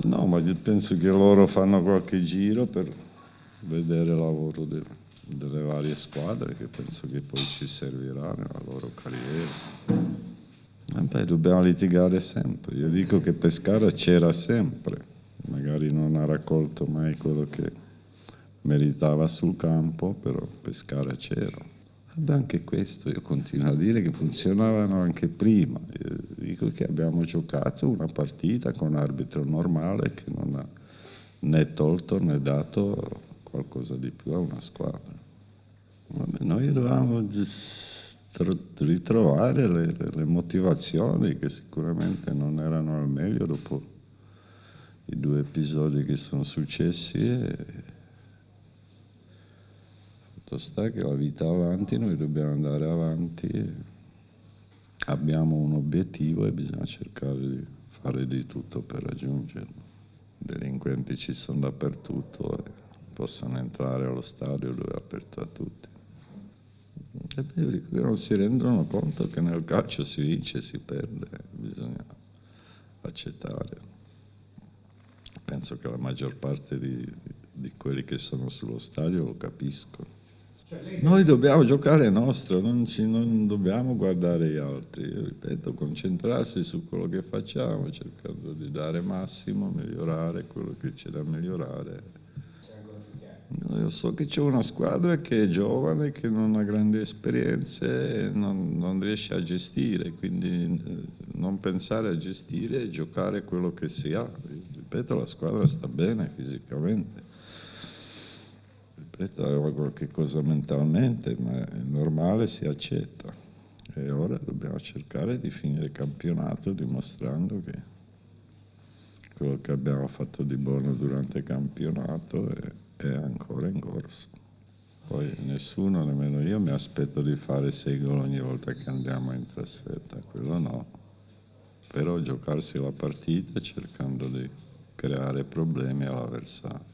No, ma io penso che loro fanno qualche giro per vedere il lavoro delle varie squadre, che penso che poi ci servirà nella loro carriera. Vabbè, dobbiamo litigare sempre. Io dico che Pescara c'era sempre, magari non ha raccolto mai quello che meritava sul campo, però Pescara c'era. Vabbè, anche questo io continuo a dire che funzionavano anche prima. Io dico che abbiamo giocato una partita con arbitro normale che non ha né tolto né dato qualcosa di più a una squadra. Vabbè, noi dovevamo ritrovare le motivazioni che sicuramente non erano al meglio dopo i due episodi che sono successi e fatto sta che la vita avanti, noi dobbiamo andare avanti e abbiamo un obiettivo e bisogna cercare di fare di tutto per raggiungerlo. I delinquenti ci sono dappertutto e possono entrare allo stadio dove è aperto a tutti. E io dico che non si rendono conto che nel calcio si vince e si perde, bisogna accettare. Penso che la maggior parte di quelli che sono sullo stadio lo capiscono. Noi dobbiamo giocare nostro, non dobbiamo guardare gli altri. Io ripeto, concentrarsi su quello che facciamo, cercando di dare massimo, migliorare quello che c'è da migliorare. Io so che c'è una squadra che è giovane, che non ha grandi esperienze e non riesce a gestire, quindi non pensare a gestire e giocare quello che si ha. Ripeto, la squadra sta bene fisicamente. Ripeto, aveva qualche cosa mentalmente, ma è normale, si accetta. E ora dobbiamo cercare di finire il campionato dimostrando che quello che abbiamo fatto di buono durante il campionato è ancora in corso. Poi nessuno, nemmeno io, mi aspetto di fare 6 gol ogni volta che andiamo in trasferta, quello no. Però giocarsi la partita cercando di creare problemi all'avversario.